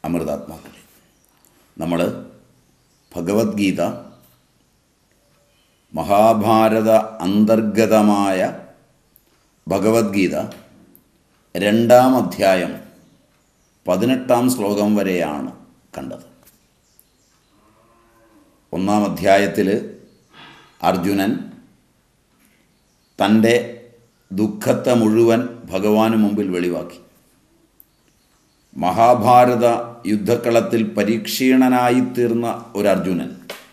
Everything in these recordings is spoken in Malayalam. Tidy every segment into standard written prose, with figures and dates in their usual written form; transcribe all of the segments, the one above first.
അമൃതാത്മാക്കളെ, നമ്മൾ ഭഗവത്ഗീത മഹാഭാരത അന്തർഗതമായ ഭഗവത്ഗീത 2-ാം അധ്യായം 18-ാം ശ്ലോകം വരെയാണ് കണ്ടത്. 1-ാം അധ്യായത്തിൽ അർജുനൻ തൻ്റെ ദുഃഖത്തെ മുഴുവൻ ഭഗവാന് മുമ്പിൽ വെളിവാക്കി. മഹാഭാരത യുദ്ധക്കളത്തിൽ പരീക്ഷീണനായിത്തീർന്ന ഒരു അർജുനൻ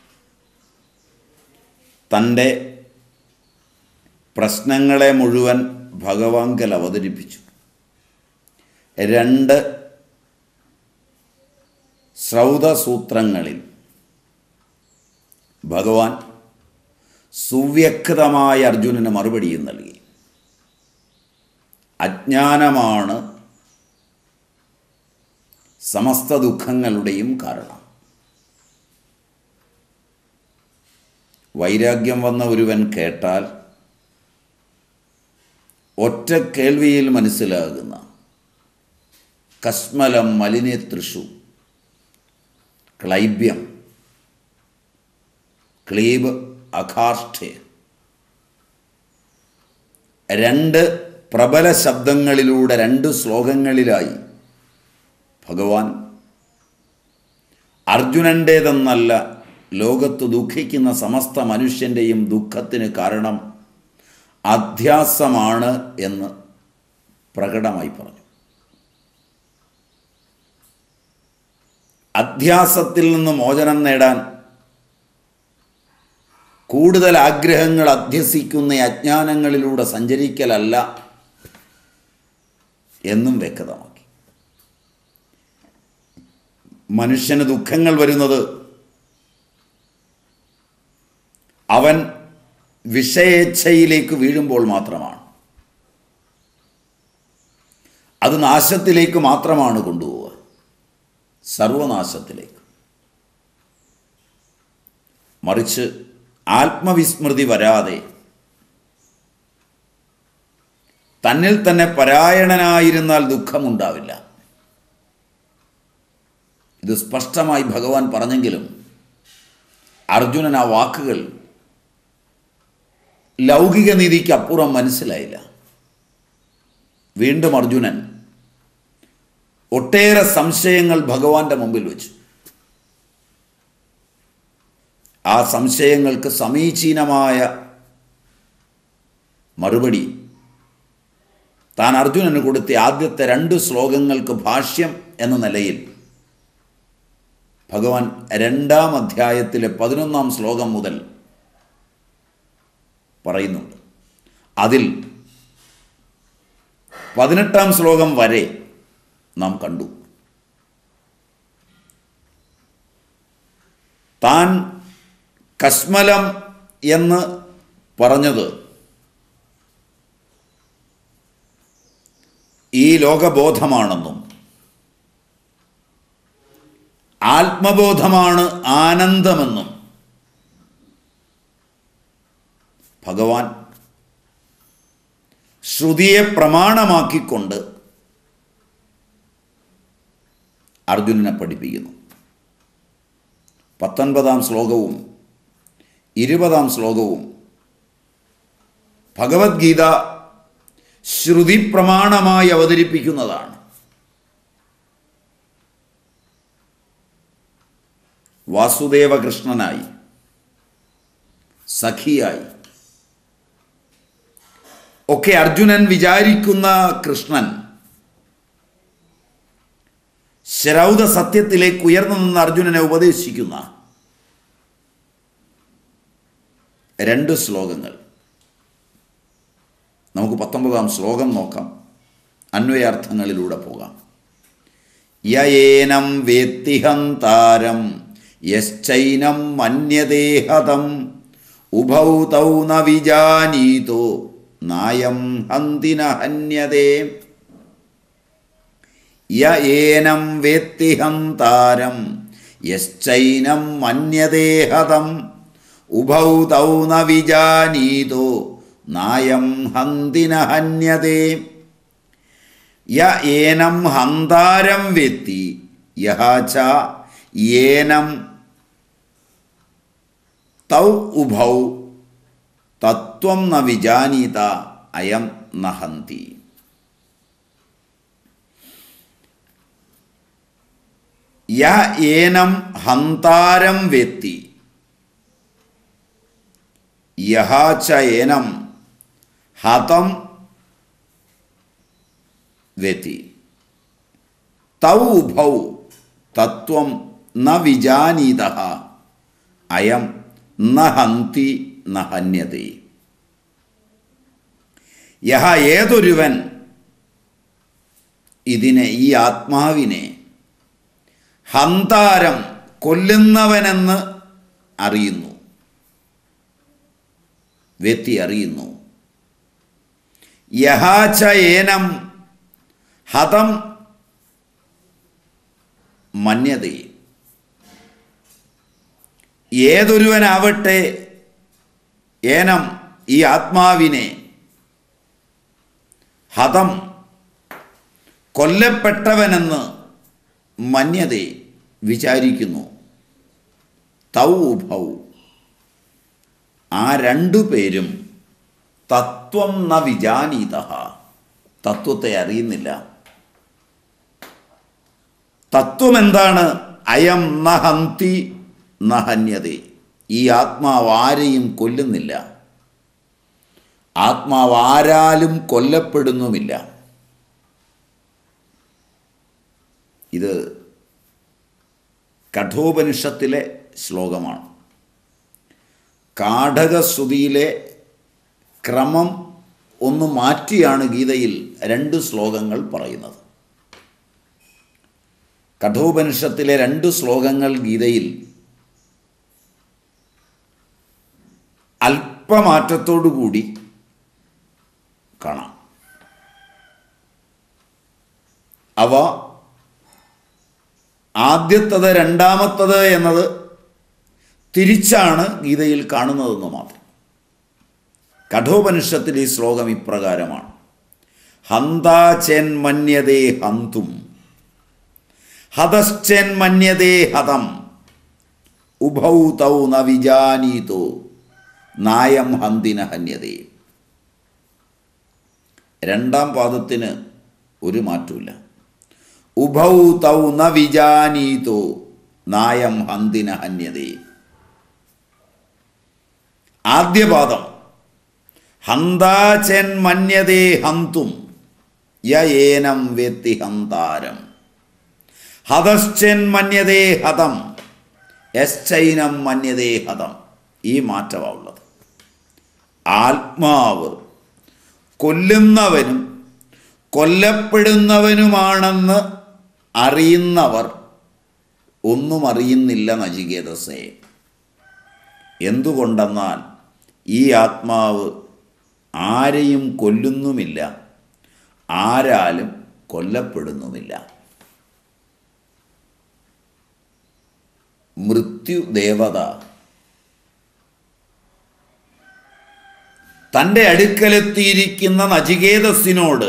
തൻ്റെ പ്രശ്നങ്ങളെ മുഴുവൻ ഭഗവാങ്കൽ അവതരിപ്പിച്ചു. 2 ശ്രൗതസൂത്രങ്ങളിൽ ഭഗവാൻ സുവ്യക്തമായ അർജുനന് മറുപടിയും നൽകി. അജ്ഞാനമാണ് സമസ്ത ദുഃഖങ്ങളുടെയും കാരണം. വൈരാഗ്യം വന്ന ഒരുവൻ കേട്ടാൽ ഒറ്റ കേൾവിയിൽ മനസ്സിലാകുന്ന കസ്മലം മലിനേതൃഷു ക്ലൈബ്യം ക്ലീബ് അഖാഷ്ഠേ 2 പ്രബല ശബ്ദങ്ങളിലൂടെ 2 ശ്ലോകങ്ങളിലായി ഭഗവാൻ അർജുനൻ്റേതെന്നല്ല, ലോകത്ത് ദുഃഖിക്കുന്ന സമസ്ത മനുഷ്യൻ്റെയും ദുഃഖത്തിന് കാരണം അധ്യാസമാണ് എന്ന് പ്രകടമായി പറഞ്ഞു. അധ്യാസത്തിൽ നിന്ന് മോചനം നേടാൻ കൂടുതൽ ആഗ്രഹങ്ങൾ അധ്യസിക്കുന്ന അജ്ഞാനങ്ങളിലൂടെ സഞ്ചരിക്കലല്ല എന്നും വ്യക്തമാക്കി. മനുഷ്യന് ദുഃഖങ്ങൾ വരുന്നത് അവൻ വിഷയേച്ഛയിലേക്ക് വീഴുമ്പോൾ മാത്രമാണ്. അത് നാശത്തിലേക്ക് മാത്രമാണ് കൊണ്ടുപോവുക, സർവനാശത്തിലേക്ക്. മറിച്ച് ആത്മവിസ്മൃതി വരാതെ തന്നിൽ തന്നെ പരായണനായിരുന്നാൽ ദുഃഖമുണ്ടാവില്ല. ഇത് സ്പഷ്ടമായി ഭഗവാൻ പറഞ്ഞെങ്കിലും അർജുനൻ ആ വാക്കുകൾ ലൗകിക നീതിക്കപ്പുറം മനസ്സിലായില്ല. വീണ്ടും അർജുനൻ ഒട്ടേറെ സംശയങ്ങൾ ഭഗവാന്റെ മുമ്പിൽ വെച്ചു. ആ സംശയങ്ങൾക്ക് സമീചീനമായ മറുപടി താൻ അർജുനന് കൊടുത്ത ആദ്യത്തെ 2 ശ്ലോകങ്ങൾക്ക് ഭാഷ്യം എന്ന നിലയിൽ ഭഗവാൻ 2-ാം അധ്യായത്തിലെ 11-ാം ശ്ലോകം മുതൽ പറയുന്നുണ്ട്. അതിൽ 18-ാം ശ്ലോകം വരെ നാം കണ്ടു. താൻ കസ്മലം എന്ന് പറഞ്ഞത് ഈ ലോകബോധമാണെന്നും ആത്മബോധമാണ് ആനന്ദമെന്നും ഭഗവാൻ ശ്രുതിയെ പ്രമാണമാക്കിക്കൊണ്ട് അർജുനനെ പഠിപ്പിക്കുന്നു. 19-ാം ശ്ലോകവും 20-ാം ശ്ലോകവും ഭഗവത്ഗീത ശ്രുതി പ്രമാണമായി അവതരിപ്പിക്കുന്നതാണ്. വാസുദേവകൃഷ്ണനായി, സഖിയായി ഒക്കെ അർജുനൻ വിചാരിക്കുന്ന കൃഷ്ണൻ ശ്രൗത സത്യത്തിലേക്ക് ഉയർന്നു നിന്ന് അർജുനനെ ഉപദേശിക്കുന്ന 2 ശ്ലോകങ്ങൾ. നമുക്ക് 19-ാം ശ്ലോകം നോക്കാം, അന്വയാർത്ഥങ്ങളിലൂടെ പോകാം. യേനം വേത്തിഹന്താരം യശ്ചൈനം മന്യദേഹതം ഉഭൗ തൗ ന വിജാനീതോ നായം ഹന്തി ന ഹന്യതേ. യേനം വേത്തിഹന്താരം യശ്ചൈനം മന്യദേഹതം ഉഭൗ തൗ ന വിജാനീതോ നായം ഹന്തി ന ഹന്യതേ. യ ഏനം ഹന്താരം വെത്തി യഹാച യേനം തൗ ഉഭൗ തത്വം ന വിജാനീത അയം നഹന്തി. യ ഏനം ഹന്താരം വേത്തി യഹ ച ഏനം ഹതം വേത്തി തൗ ഉഭൗ തത്വം ന വിജാനീതഃ അയം ന ഹന്തി ന ഹന്യതേ. യഹ ഏതൊരുവൻ ഇതിനെ, ഈ ആത്മാവിനെ, ഹന്താരം കൊല്ലുന്നവനെന്ന് അറിയുന്നു, വ്യക്തി അറിയുന്നു. യഹാച ഏനം ഹതം മന്യതേ, ഏതൊരുവനാവട്ടെ ഏനം ഈ ആത്മാവിനെ ഹതം കൊല്ലപ്പെട്ടവനെന്ന് മന്യതേ വിചാരിക്കുന്നു. തൗ ഉഭൗ ആ രണ്ടു പേരും തത്വം ന വിജാനീതഃ തത്വത്തെ അറിയുന്നില്ല. തത്വം എന്താണ്? അയം ന ഹന്തി ന ഹന്യതേ, ഈ ആത്മാവ് ആരെയും കൊല്ലുന്നില്ല, ആത്മാവ് ആരാലും കൊല്ലപ്പെടുന്നുമില്ല. ഇത് കഠോപനിഷത്തിലെ ശ്ലോകമാണ്. കാഠകശ്രുതിയിലെ ക്രമം ഒന്ന് മാറ്റിയാണ് ഗീതയിൽ രണ്ട് ശ്ലോകങ്ങൾ പറയുന്നത്. കഠോപനിഷത്തിലെ രണ്ട് ശ്ലോകങ്ങൾ ഗീതയിൽ അല്പമാറ്റത്തോടുകൂടി കാണാം. അവ ആദ്യത്തത് രണ്ടാമത്തത് എന്നത് തിരിച്ചാണ് ഗീതയിൽ കാണുന്നതെന്ന് മാത്രം. കഠോപനിഷത്തിൽ ഈ ശ്ലോകം ഇപ്രകാരമാണ്: ഹന്താചേൻ മന്യതേ ഹന്തും ഹതശ്ചേൻ മന്യതേ ഹതം ഉഭൗ തൗ ന വിജാനീതോ നായം ഹന്തിന ഹന്യതേ. രണ്ടാം പാദത്തിന് ഒരു മാറ്റമില്ല. ഉഭൗ തൗ ന വിജാനീതോ നായം ഹന്തിന ഹന്യതേ. ആദ്യ പാദം ഹന്താചേൻ മന്യതേ ഹന്തും യ ഏനം വേത്തി ഹന്താരം ഹതശ്ചേൻ മന്യതേ ഹതം യശ്ചൈനം മന്യതേ ഹതം. ഈ മാറ്റമാണുള്ളത്. ആത്മാവ് കൊല്ലുന്നവനും കൊല്ലപ്പെടുന്നവനുമാണെന്ന് അറിയുന്നവർ ഒന്നും അറിയുന്നില്ല നചികേതസേ. എന്തുകൊണ്ടെന്നാൽ ഈ ആത്മാവ് ആരെയും കൊല്ലുന്നുമില്ല, ആരാലും കൊല്ലപ്പെടുന്നുമില്ല. മൃത്യുദേവത തൻ്റെ അടുക്കലെത്തിയിരിക്കുന്ന നചികേതസിനോട്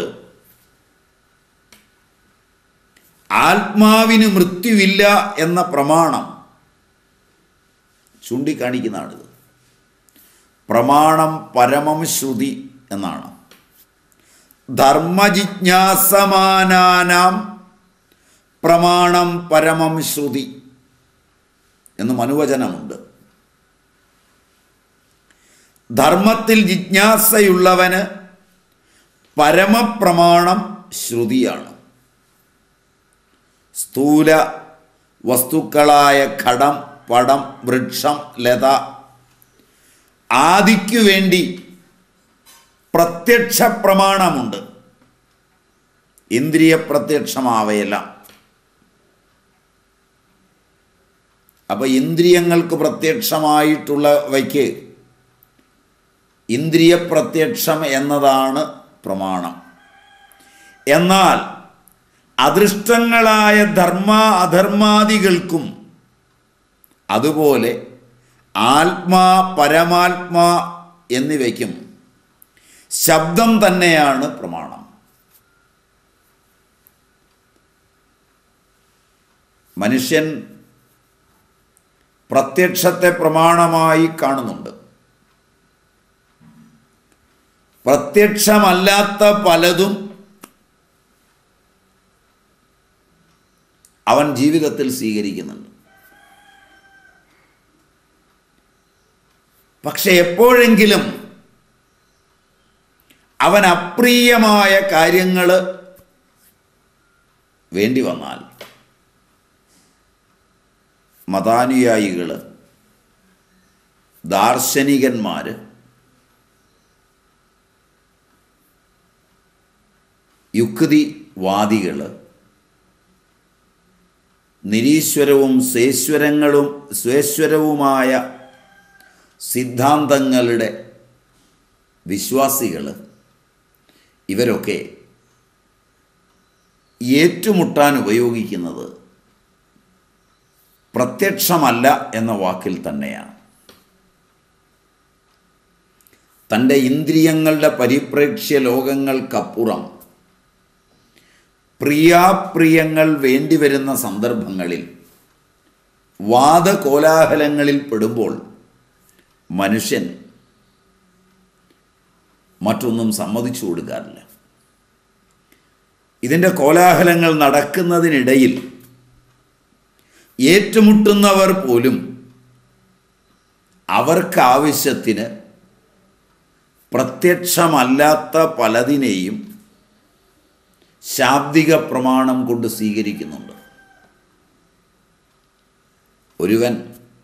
ആത്മാവിന് മൃത്യുവില്ല എന്ന പ്രമാണം ചൂണ്ടിക്കാണിക്കുന്നതാണിത്. പ്രമാണം പരമം ശ്രുതി എന്നാണ്. ധർമ്മജിജ്ഞാസമാനാനാം പ്രമാണം പരമം ശ്രുതി എന്ന് മനുവചനമുണ്ട്. ധർമ്മത്തിൽ ജിജ്ഞാസയുള്ളവന് പരമപ്രമാണം ശ്രുതിയാണ്. സ്ഥൂല വസ്തുക്കളായ ഘടം, പടം, വൃക്ഷം, ലത ആദിക്കു വേണ്ടി പ്രത്യക്ഷ പ്രമാണമുണ്ട്. ഇന്ദ്രിയ പ്രത്യക്ഷമാവയെല്ലാം. അപ്പോൾ ഇന്ദ്രിയങ്ങൾക്ക് പ്രത്യക്ഷമായിട്ടുള്ളവയ്ക്ക് ഇന്ദ്രിയ പ്രത്യക്ഷം എന്നതാണ് പ്രമാണം. എന്നാൽ അദൃഷ്ടങ്ങളായ ധർമ്മ അധർമാദികൾക്കും അതുപോലെ ആത്മാ പരമാത്മാ എന്നിവയ്ക്കും ശബ്ദം തന്നെയാണ് പ്രമാണം. മനുഷ്യൻ പ്രത്യക്ഷത്തെ പ്രമാണമായി കാണുന്നുണ്ട്. പ്രത്യക്ഷമല്ലാത്ത പലതും അവൻ ജീവിതത്തിൽ സ്വീകരിക്കുന്നുണ്ട്. പക്ഷെ എപ്പോഴെങ്കിലും അവൻ അപ്രിയമായ കാര്യങ്ങൾ വേണ്ടി വന്നാൽ മതാനുയായികൾ, ദാർശനികന്മാർ, യുക്തിവാദികൾ, നിരീശ്വരവും സ്വേശ്വരവുമായ സിദ്ധാന്തങ്ങളുടെ വിശ്വാസികൾ, ഇവരൊക്കെ ഏറ്റുമുട്ടാൻ ഉപയോഗിക്കുന്നത് പ്രത്യക്ഷമല്ല എന്ന വാക്കിൽ തന്നെയാണ്. തൻ്റെ ഇന്ദ്രിയങ്ങളുടെ പരിപ്രേക്ഷ്യ ലോകങ്ങൾക്കപ്പുറം പ്രിയാപ്രിയങ്ങൾ വേണ്ടിവരുന്ന സന്ദർഭങ്ങളിൽ വാദകോലാഹലങ്ങളിൽ പെടുമ്പോൾ മനുഷ്യൻ മറ്റൊന്നും സമ്മതിച്ചു കൊടുക്കാറില്ല. ഇതിൻ്റെ കോലാഹലങ്ങൾ നടക്കുന്നതിനിടയിൽ ഏറ്റുമുട്ടുന്നവർ പോലും അവർക്കാവശ്യത്തിന് പ്രത്യക്ഷമല്ലാത്ത പലതിനെയും ശാബ്ദിക പ്രമാണം കൊണ്ട് സ്വീകരിക്കുന്നുണ്ട്. ഒരുവൻ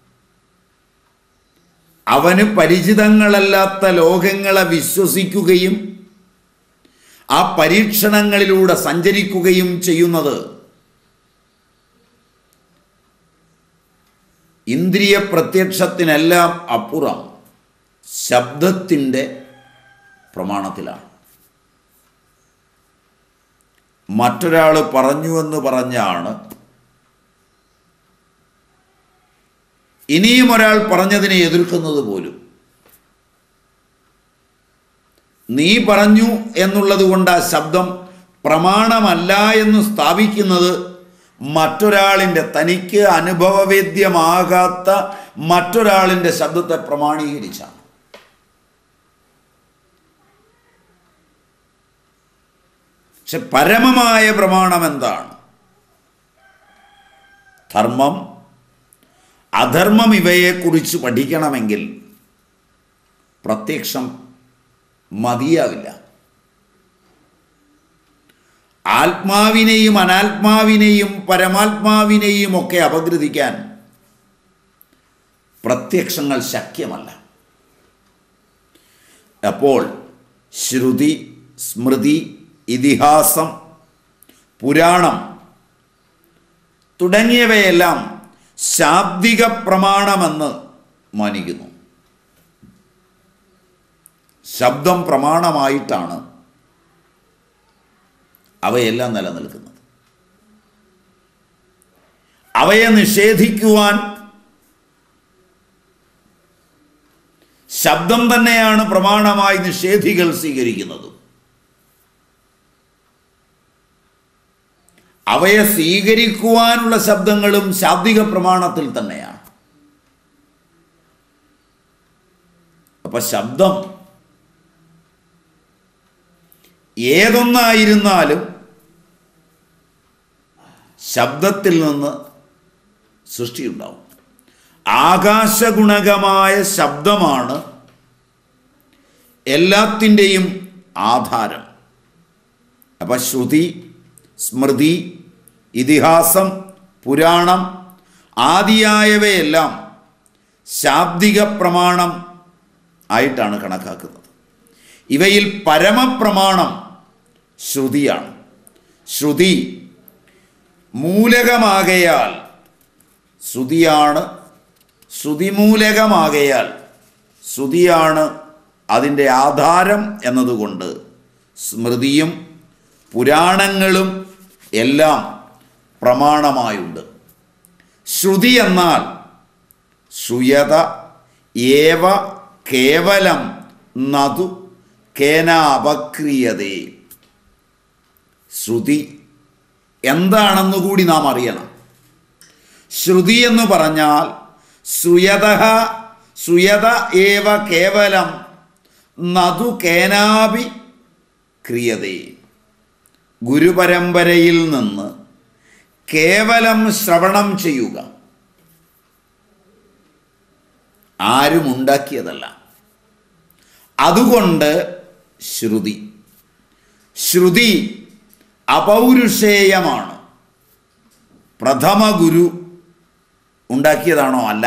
അവന് പരിചിതങ്ങളല്ലാത്ത ലോകങ്ങളെ വിശ്വസിക്കുകയും ആ പരീക്ഷണങ്ങളിലൂടെ സഞ്ചരിക്കുകയും ചെയ്യുന്നത് ഇന്ദ്രിയ പ്രത്യക്ഷത്തിനെല്ലാം അപ്പുറം ശബ്ദത്തിൻ്റെ പ്രമാണത്തിലാണ്. മറ്റൊരാൾ പറഞ്ഞുവെന്ന് പറഞ്ഞാണ് ഇനിയും ഒരാൾ പറഞ്ഞതിനെ എതിർക്കുന്നത് പോലും. നീ പറഞ്ഞു എന്നുള്ളത് കൊണ്ട് ആ ശബ്ദം പ്രമാണമല്ല എന്ന് സ്ഥാപിക്കുന്നത് മറ്റൊരാളിൻ്റെ, തനിക്ക് അനുഭവവേദ്യമാകാത്ത മറ്റൊരാളിൻ്റെ ശബ്ദത്തെ പ്രമാണീകരിച്ചാണ്. പക്ഷെ പരമമായ പ്രമാണം എന്താണ്? ധർമ്മം, അധർമ്മം ഇവയെക്കുറിച്ച് പഠിക്കണമെങ്കിൽ പ്രത്യക്ഷം മതിയാവില്ല. ആത്മാവിനെയും അനാത്മാവിനെയും പരമാത്മാവിനെയും ഒക്കെ അപഗ്രഥിക്കാൻ പ്രത്യക്ഷങ്ങൾ ശക്യമല്ല. അപ്പോൾ ശ്രുതി, സ്മൃതി, ഇതിഹാസം, പുരാണം തുടങ്ങിയവയെല്ലാം ശാബ്ദിക പ്രമാണമെന്ന് മാനിക്കുന്നു. ശബ്ദം പ്രമാണമായിട്ടാണ് അവയെല്ലാം നിലനിൽക്കുന്നത്. അവയെ നിഷേധിക്കുവാൻ ശബ്ദം തന്നെയാണ് പ്രമാണമായി നിഷേധികൾ സ്വീകരിക്കുന്നത്. അവയെ സ്വീകരിക്കുവാനുള്ള ശബ്ദങ്ങളും ശാബ്ദിക പ്രമാണത്തിൽ തന്നെയാണ്. അപ്പൊ ശബ്ദം ഏതൊന്നായിരുന്നാലും ശബ്ദത്തിൽ നിന്ന് സൃഷ്ടിയുണ്ടാവും. ആകാശഗുണകമായ ശബ്ദമാണ് എല്ലാത്തിൻ്റെയും ആധാരം. അപ്പൊ ശ്രുതി, സ്മൃതി, ഇതിഹാസം, പുരാണം ആദിയായവയെല്ലാം ശാബ്ദിക പ്രമാണം ആയിട്ടാണ് കണക്കാക്കുന്നത്. ഇവയിൽ പരമപ്രമാണം ശ്രുതിയാണ്. ശ്രുതി മൂലകമാകയാൽ, ശ്രുതിയാണ് ശ്രുതിമൂലകമാകയാൽ, ശ്രുതിയാണ് അതിൻ്റെ ആധാരം എന്നതുകൊണ്ട് സ്മൃതിയും പുരാണങ്ങളും എല്ലാം പ്രമാണമായുണ്ട്. ശ്രുതി എന്നാൽ ശ്രുയത ഏവ കേവലം നതു കേന അപക്രിയതേ. ശ്രുതി എന്താണെന്നുകൂടി നാം അറിയണം. ശ്രുതി എന്ന് പറഞ്ഞാൽ ശ്രുയത ഏവ കേവലം നതു കേനാപി ക്രിയതേ. ഗുരുപരമ്പരയിൽ നിന്ന് കേവലം ശ്രവണം ചെയ്യുക, ആരും ഉണ്ടാക്കിയതല്ല. അതുകൊണ്ട് ശ്രുതി അപൗരുഷേയമാണ്. പ്രഥമ ഗുരു ഉണ്ടാക്കിയതാണോ? അല്ല.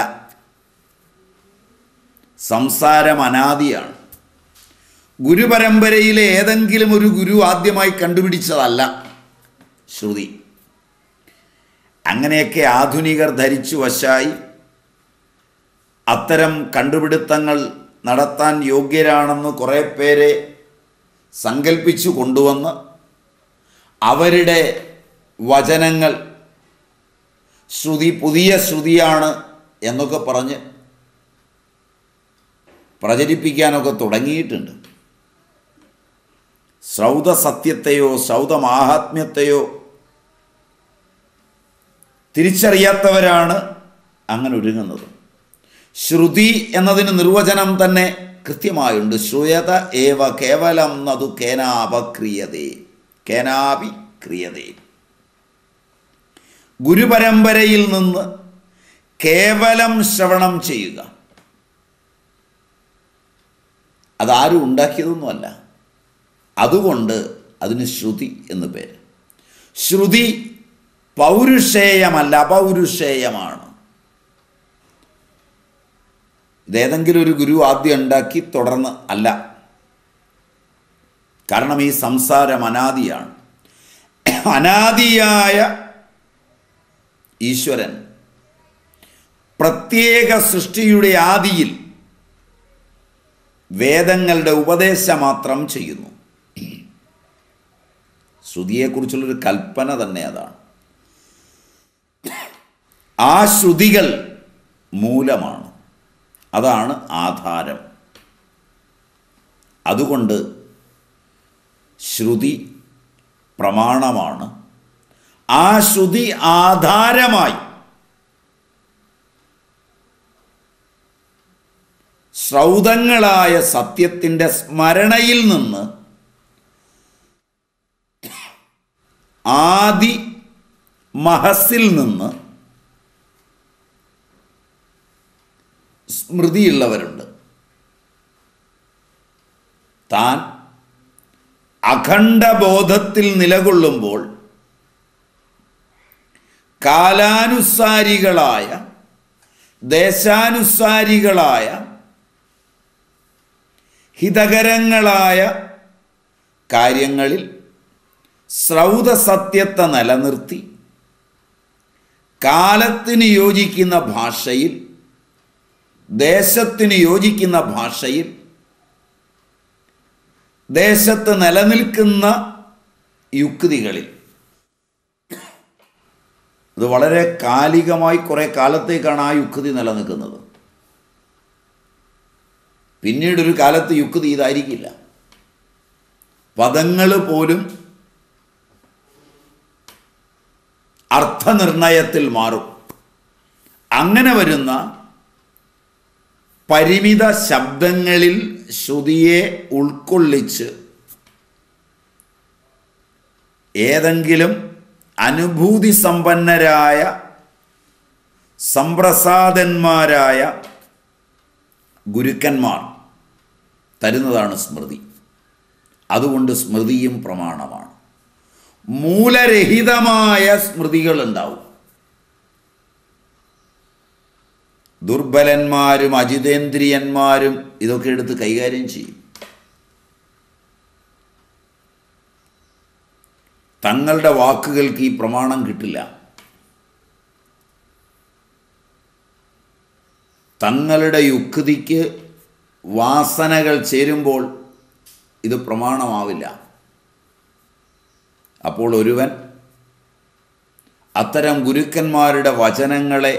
സംസാരം അനാദിയാണ്. ഗുരുപരമ്പരയിലെ ഏതെങ്കിലും ഒരു ഗുരു ആദ്യമായി കണ്ടുപിടിച്ചതല്ല ശ്രുതി. അങ്ങനെയൊക്കെ ആധുനികർ ധരിച്ചു വശായി അത്തരം കണ്ടുപിടുത്തങ്ങൾ നടത്താൻ യോഗ്യരാണെന്ന് കുറേ പേരെ സങ്കല്പിച്ചു കൊണ്ടുവന്ന് അവരുടെ വചനങ്ങൾ ശ്രുതി പുതിയ ശ്രുതിയാണ് എന്നൊക്കെ പറഞ്ഞ് പ്രചരിപ്പിക്കാനൊക്കെ തുടങ്ങിയിട്ടുണ്ട്. ശ്രൗത സത്യത്തെയോ ശ്രൗത മാഹാത്മ്യത്തെയോ തിരിച്ചറിയാത്തവരാണ് അങ്ങനെ ഒരുങ്ങുന്നത്. ശ്രുതി എന്നതിന് നിർവചനം തന്നെ കൃത്യമായുണ്ട്. ശ്രുയത ഏവ കേവലം നതു കേനാപി ക്രിയതേ. ഗുരുപരമ്പരയിൽ നിന്ന് കേവലം ശ്രവണം ചെയ്യുക, അതാരും ഉണ്ടാക്കിയതൊന്നുമല്ല. അതുകൊണ്ട് അതിന് ശ്രുതി എന്ന് പേര്. ശ്രുതി പൗരുഷേയമല്ല, അപൗരുഷേയമാണ്. ഇതേതെങ്കിലും ഒരു ഗുരു ആദ്യം ഉണ്ടാക്കി തുടർന്ന് അല്ല. കാരണം ഈ സംസാരം അനാദിയാണ്. അനാദിയായ ഈശ്വരൻ പ്രത്യേക സൃഷ്ടിയുടെ ആദിയിൽ വേദങ്ങളുടെ ഉപദേശം മാത്രം ചെയ്യുന്നു. ശ്രുതിയെക്കുറിച്ചുള്ളൊരു കൽപ്പന തന്നെ അതാണ്. ആ ശ്രുതികൾ മൂലമാണ്, അതാണ് ആധാരം. അതുകൊണ്ട് ശ്രുതി പ്രമാണമാണ്. ആ ശ്രുതി ആധാരമായി ശ്രൗതങ്ങളായ സത്യത്തിൻ്റെ സ്മരണയിൽ നിന്ന് ആദി മഹസ്സിൽ നിന്ന് സ്മൃതിയുള്ളവരുണ്ട്. താൻ അഖണ്ഡബോധത്തിൽ നിലകൊള്ളുമ്പോൾ കാലാനുസാരികളായ ദേശാനുസാരികളായ ഹിതകരങ്ങളായ കാര്യങ്ങളിൽ ശ്രൗതസത്യത്തെ നിലനിർത്തി കാലത്തിന് യോജിക്കുന്ന ഭാഷയിൽ, ദേശത്തിന് യോജിക്കുന്ന ഭാഷയിൽ, ദേശത്ത് നിലനിൽക്കുന്ന യുക്തികളിൽ, അത് വളരെ കാലികമായി കുറേ കാലത്തേക്കാണ് ആ യുക്തി നിലനിൽക്കുന്നത്. പിന്നീടൊരു കാലത്ത് യുക്തി ഇതായിരിക്കില്ല. പദങ്ങൾ പോലും അർത്ഥനിർണയത്തിൽ മാറും. അങ്ങനെ വരുന്ന പരിമിത ശബ്ദങ്ങളിൽ ശ്രുതിയെ ഉൾക്കൊള്ളിച്ച് ഏതെങ്കിലും അനുഭൂതി സമ്പന്നരായ സംപ്രസാദന്മാരായ ഗുരുക്കന്മാർ തരുന്നതാണ് സ്മൃതി. അതുകൊണ്ട് സ്മൃതിയും പ്രമാണമാണ്. മൂലരഹിതമായ സ്മൃതികൾ ഉണ്ടാവും. ദുർബലന്മാരും അജിതേന്ദ്രിയന്മാരും ഇതൊക്കെ എടുത്ത് കൈകാര്യം ചെയ്യും. തങ്ങളുടെ വാക്കുകൾക്ക് ഈ പ്രമാണം കിട്ടില്ല. തങ്ങളുടെ യുക്തിക്ക് വാസനകൾ ചേരുമ്പോൾ ഇത് പ്രമാണമാവില്ല. അപ്പോൾ ഒരുവൻ അത്തരം ഗുരുക്കന്മാരുടെ വചനങ്ങളെ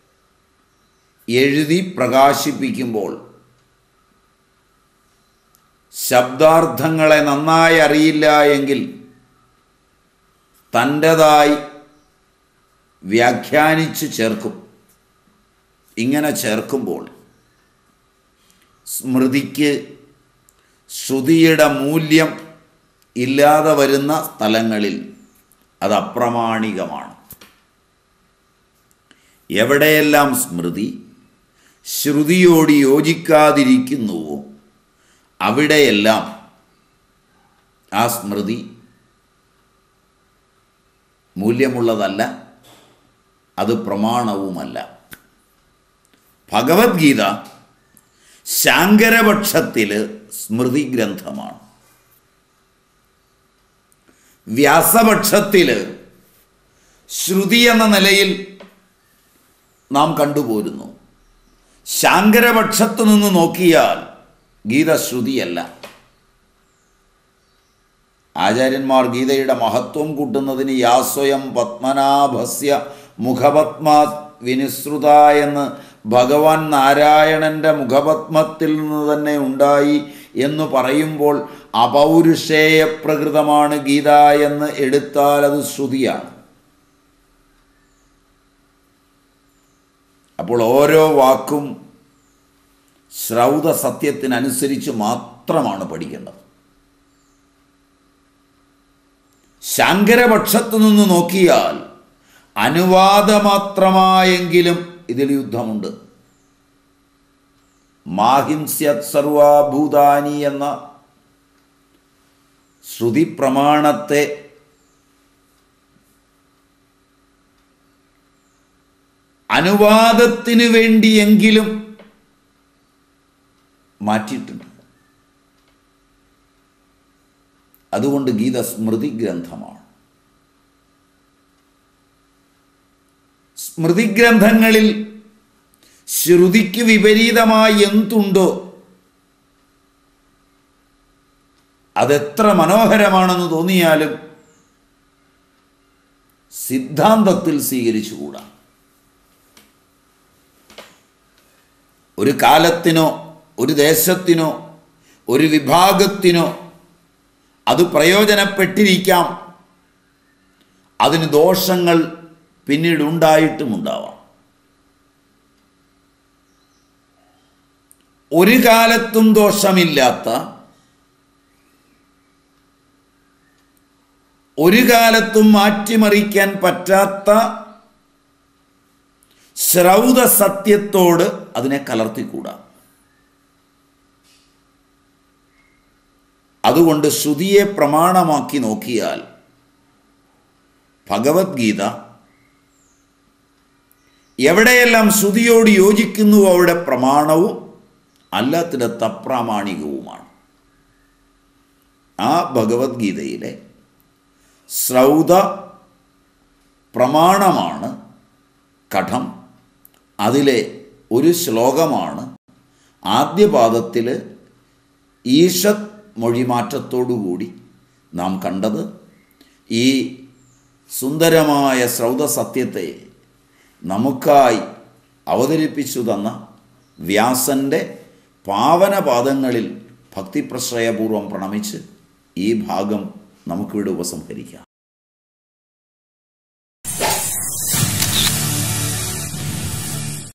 എഴുതി പ്രകാശിപ്പിക്കുമ്പോൾ ശബ്ദാർത്ഥങ്ങളെ നന്നായി അറിയില്ല എങ്കിൽ തൻ്റെതായി വ്യാഖ്യാനിച്ച് ചേർക്കും. ഇങ്ങനെ ചേർക്കുമ്പോൾ സ്മൃതിക്ക് ശ്രുതിയുടെ മൂല്യം ഇല്ലാതെ വരുന്ന സ്ഥലങ്ങളിൽ അത് അപ്രമാണികമാണ്. എവിടെയെല്ലാം സ്മൃതി ശ്രുതിയോട് യോജിക്കാതിരിക്കുന്നുവോ അവിടെയെല്ലാം ആ സ്മൃതി മൂല്യമുള്ളതല്ല, അത് പ്രമാണവുമല്ല. ഭഗവത്ഗീത ശാങ്കരപക്ഷത്തിൽ സ്മൃതി ഗ്രന്ഥമാണ്. വ്യാസപക്ഷത്തിൽ ശ്രുതി എന്ന നിലയിൽ നാം കണ്ടുപോരുന്നു. ശാങ്കരപക്ഷത്തു നിന്ന് നോക്കിയാൽ ഗീത ശ്രുതിയല്ല. ആചാര്യന്മാർ ഗീതയുടെ മഹത്വം കൂട്ടുന്നതിന് യാസ്വയം പത്മനാഭസ്യ മുഖപത്മാത് വിനിസൃത എന്ന് ഭഗവാൻ നാരായണൻ്റെ മുഖപത്മത്തിൽ നിന്ന് തന്നെ ഉണ്ടായി എന്ന് പറയുമ്പോൾ അപൗരുഷേയ പ്രകൃതമാണ് ഗീത എന്ന് എടുത്താൽ അത് ശ്രുതിയാണ്. അപ്പോൾ ഓരോ വാക്കും ശ്രൗത സത്യത്തിനനുസരിച്ച് മാത്രമാണ് പഠിക്കേണ്ടത്. ശാങ്കരപക്ഷത്തു നിന്ന് നോക്കിയാൽ അനുവാദമാത്രമായെങ്കിലും ഇതിൽ യുദ്ധമുണ്ട്. മാഹിംസ്യത് സർവഭൂതാനി എന്ന ശ്രുതി പ്രമാണത്തെ അനുവാദത്തിന് വേണ്ടിയെങ്കിലും മാറ്റിയിട്ടുണ്ട്. അതുകൊണ്ട് ഗീത സ്മൃതി ഗ്രന്ഥമാണ്. സ്മൃതി ഗ്രന്ഥങ്ങളിൽ ശ്രുതിക്ക് വിപരീതമായി എന്തുണ്ടോ അതെത്ര മനോഹരമാണെന്ന് തോന്നിയാലും സിദ്ധാന്തത്തിൽ സ്വീകരിച്ചുകൂടാ. ഒരു കാലത്തിനോ ഒരു ദേശത്തിനോ ഒരു വിഭാഗത്തിനോ അത് പ്രയോജനപ്പെട്ടിരിക്കാം, അതിന് ദോഷങ്ങൾ പിന്നീട് ഉണ്ടായിട്ടുമുണ്ടാവാം. ഒരു കാലത്തും ദോഷമില്ലാത്ത, ഒരു കാലത്തും മാറ്റിമറിക്കാൻ പറ്റാത്ത ശ്രൗത സത്യത്തോട് അതിനെ കലർത്തിക്കൂടാ. അതുകൊണ്ട് ശ്രുതിയെ പ്രമാണമാക്കി നോക്കിയാൽ ഭഗവത്ഗീത എവിടെയെല്ലാം ശ്രുതിയോട് യോജിക്കുന്നുവോ അവിടെ പ്രമാണവും അല്ലാത്തിടത്ത് അപ്രാമാണികവുമാണ്. ആ ഭഗവത്ഗീതയിലെ ശ്രൗത പ്രമാണമാണ് കഠം. അതിലെ ഒരു ശ്ലോകമാണ് ആദ്യപാദത്തിൽ ഈഷത് മൊഴിമാറ്റത്തോടുകൂടി നാം കണ്ടത്. ഈ സുന്ദരമായ ശ്രൗത സത്യത്തെ നമുക്കായി അവതരിപ്പിച്ചു തന്ന വ്യാസൻ്റെ പാവനപാദങ്ങളിൽ ഭക്തിപ്രശ്രയപൂർവം പ്രണമിച്ച് ഈ ഭാഗം നമുക്കിവിടെ ഉപസംഹരിക്കാം.